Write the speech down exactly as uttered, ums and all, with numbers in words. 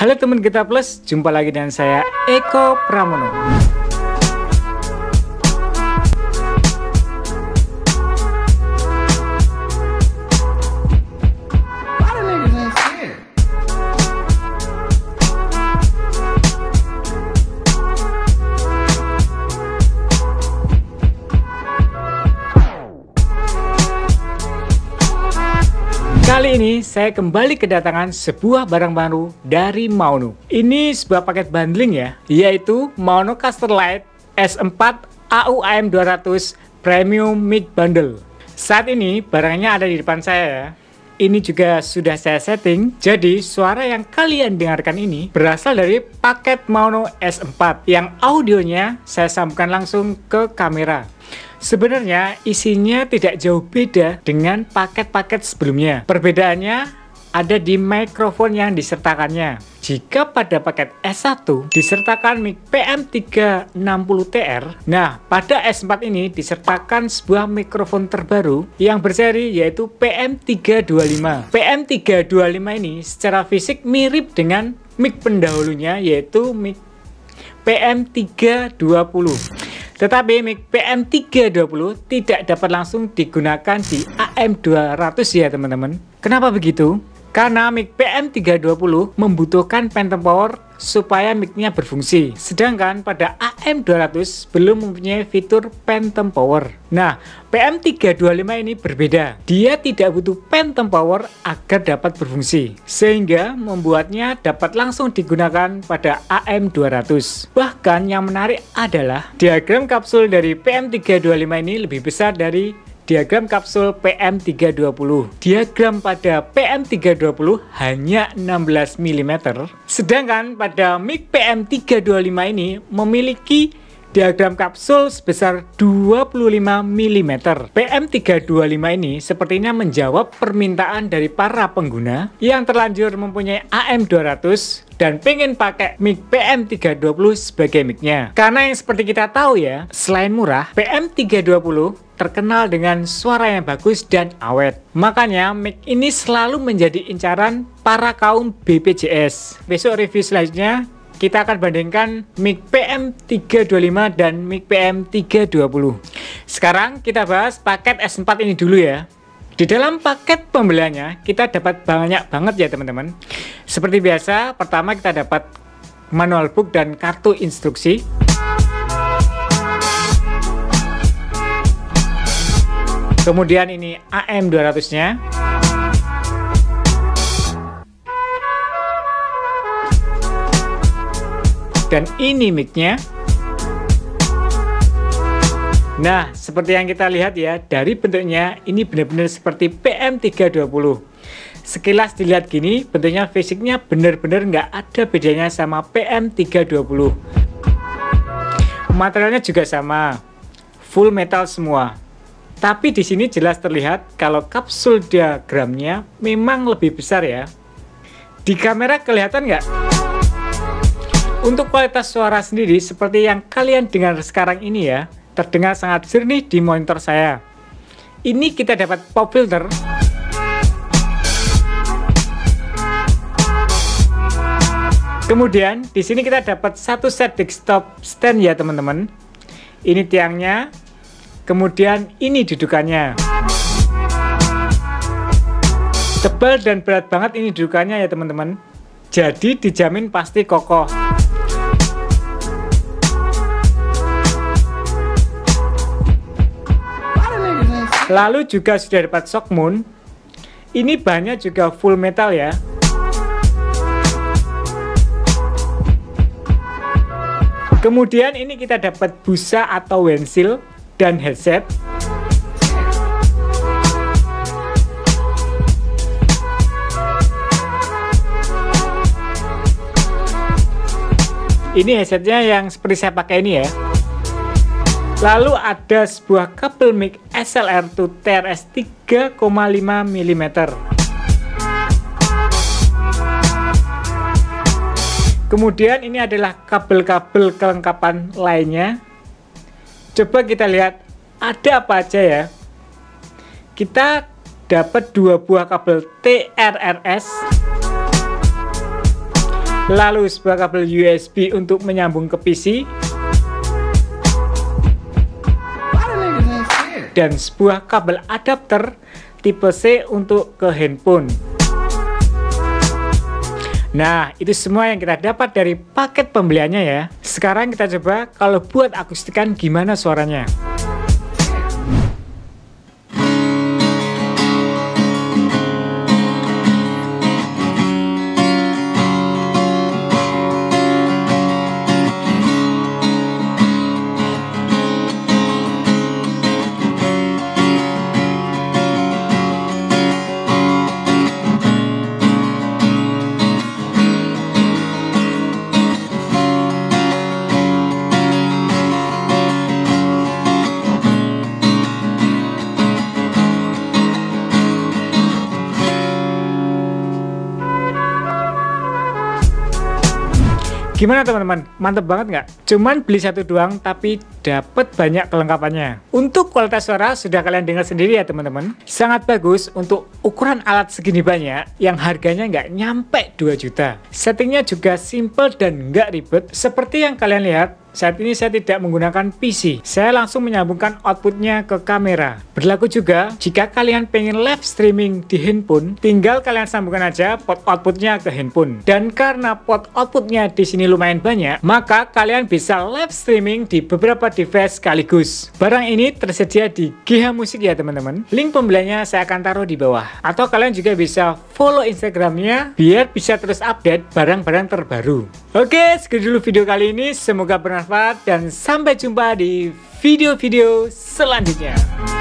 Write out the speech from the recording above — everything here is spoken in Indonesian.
Halo teman Geta Plus, jumpa lagi dengan saya Eko Pramono. Kali ini saya kembali kedatangan sebuah barang baru dari Maono. Ini sebuah paket bundling ya, yaitu Maono Caster Light S empat A U A M dua ratus Premium Mic Bundle. Saat ini barangnya ada di depan saya ya. Ini juga sudah saya setting, jadi suara yang kalian dengarkan ini berasal dari paket Maono S empat yang audionya saya sambungkan langsung ke kamera. Sebenarnya isinya tidak jauh beda dengan paket-paket sebelumnya. Perbedaannya ada di mikrofon yang disertakannya. Jika pada paket S satu disertakan mic P M tiga enam nol T R, nah pada S empat ini disertakan sebuah mikrofon terbaru yang berseri yaitu P M tiga dua lima. P M tiga dua lima ini secara fisik mirip dengan mic pendahulunya yaitu mic P M tiga dua nol. Tetapi mic P M tiga dua nol tidak dapat langsung digunakan di A M dua ratus ya teman-teman. Kenapa begitu? Karena mic P M tiga dua nol membutuhkan phantom power supaya mic-nya berfungsi. Sedangkan pada A M dua ratus belum mempunyai fitur phantom power. Nah, P M tiga dua lima ini berbeda. Dia tidak butuh phantom power agar dapat berfungsi. Sehingga membuatnya dapat langsung digunakan pada A M dua ratus. Bahkan yang menarik adalah diagram kapsul dari P M tiga dua lima ini lebih besar dari diagram kapsul P M tiga dua nol. Diagram pada P M tiga dua nol hanya enam belas milimeter, sedangkan pada mic P M tiga dua lima ini memiliki diagram kapsul sebesar dua puluh lima milimeter. P M tiga dua lima ini sepertinya menjawab permintaan dari para pengguna yang terlanjur mempunyai A M dua ratus dan pengen pakai mic P M tiga dua nol sebagai mic-nya. Karena yang seperti kita tahu ya, selain murah, P M tiga dua nol terkenal dengan suara yang bagus dan awet. Makanya mic ini selalu menjadi incaran para kaum B P J S. Besok review selanjutnya kita akan bandingkan mic P M tiga dua lima dan mic P M tiga dua nol. Sekarang kita bahas paket S empat ini dulu ya. Di dalam paket pembeliannya kita dapat banyak banget ya teman-teman. Seperti biasa, pertama kita dapat manual book dan kartu instruksi. Kemudian ini A M dua ratus nya. Dan ini mic-nya. Nah, seperti yang kita lihat ya, dari bentuknya ini benar-benar seperti P M tiga dua nol. Sekilas dilihat gini, bentuknya fisiknya benar-benar nggak ada bedanya sama P M tiga dua nol. Materialnya juga sama, full metal semua. Tapi di sini jelas terlihat kalau kapsul diagramnya memang lebih besar ya. Di kamera kelihatan nggak? Untuk kualitas suara sendiri seperti yang kalian dengar sekarang ini ya, terdengar sangat jernih di monitor saya. Ini kita dapat pop filter. Kemudian di sini kita dapat satu set desktop stand ya teman-teman. Ini tiangnya. Kemudian ini dudukannya. Tebal dan berat banget ini dudukannya ya teman-teman. Jadi dijamin pasti kokoh. Lalu juga sudah dapat shock mount. Ini bahannya juga full metal ya. Kemudian ini kita dapat busa atau windshield dan headset. Ini headsetnya yang seperti saya pakai ini ya. Lalu ada sebuah kabel mic S L R to T R S tiga koma lima milimeter. Kemudian ini adalah kabel-kabel kelengkapan lainnya. Coba kita lihat ada apa aja ya. Kita dapat dua buah kabel T R R S, lalu sebuah kabel U S B untuk menyambung ke P C, dan sebuah kabel adapter tipe C untuk ke handphone. Nah, itu semua yang kita dapat dari paket pembeliannya ya. Sekarang kita coba kalau buat akustikan gimana suaranya. Gimana teman-teman? Mantep banget nggak? Cuman beli satu doang tapi dapat banyak kelengkapannya. Untuk kualitas suara sudah kalian dengar sendiri ya teman-teman. Sangat bagus untuk ukuran alat segini banyak yang harganya nggak nyampe dua juta. Settingnya juga simple dan nggak ribet. Seperti yang kalian lihat, saat ini saya tidak menggunakan P C. Saya langsung menyambungkan outputnya ke kamera. Berlaku juga jika kalian pengen live streaming di handphone, tinggal kalian sambungkan aja port outputnya ke handphone. Dan karena port outputnya di sini lumayan banyak, maka kalian bisa live streaming di beberapa device sekaligus. Barang ini tersedia di G H Music ya teman-teman. Link pembeliannya saya akan taruh di bawah. Atau kalian juga bisa follow Instagramnya biar bisa terus update barang-barang terbaru. Oke, segitu dulu video kali ini. Semoga bermanfaat dan sampai jumpa di video-video selanjutnya.